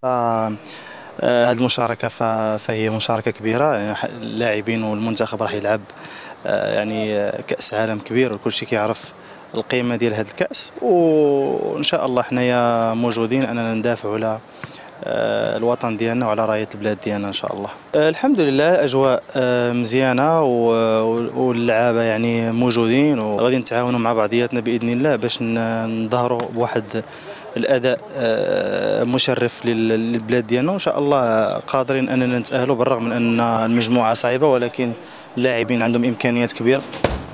هذه المشاركة فهي مشاركة كبيرة، يعني اللاعبين والمنتخب راح يلعب يعني كأس عالم كبير، وكل شيء كيعرف القيمة ديال هذا الكأس، وإن شاء الله حنايا موجودين أننا ندافعوا على الوطن ديالنا وعلى راية البلاد ديالنا إن شاء الله. الحمد لله أجواء مزيانة، واللعابة يعني موجودين وغادي نتعاونوا مع بعضياتنا بإذن الله باش نظهروا بواحد الأداء مشرف للبلاد ديالنا، وإن شاء الله قادرين أننا نتأهلوا بالرغم من أن المجموعة صعيبة، ولكن اللاعبين عندهم إمكانيات كبيرة.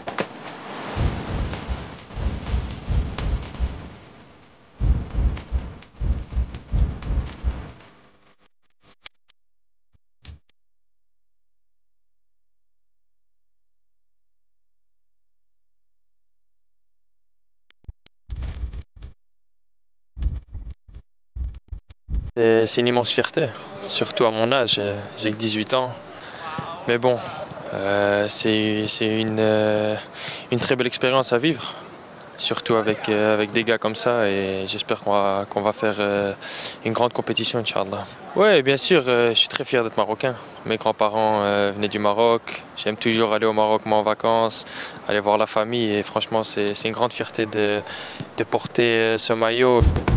C'est une immense fierté, surtout à mon âge, j'ai que 18 ans. Mais bon, c'est une très belle expérience à vivre, surtout avec des gars comme ça, et j'espère qu'on va faire une grande compétition, Inch'Allah. Oui, bien sûr, je suis très fier d'être marocain. Mes grands-parents venaient du Maroc, j'aime toujours aller au Maroc moi en vacances, aller voir la famille, et franchement c'est une grande fierté de porter ce maillot.